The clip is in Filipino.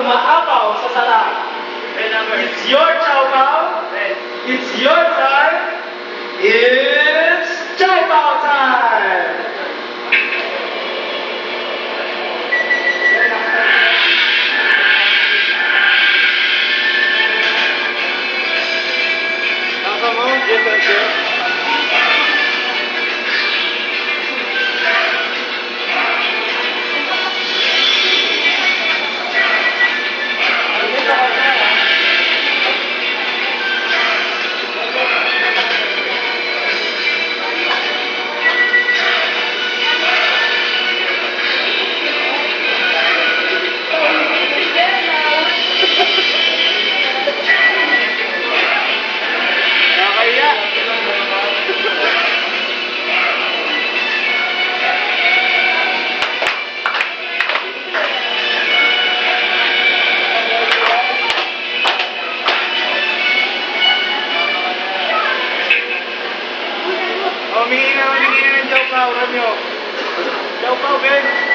maapaw sa sarap. It's your Chow Pao. It's your time. It's Chow Pao time. Nasa mo, different. Humingi na ng Chow Pao, Romeo. Chow Pao, Ben.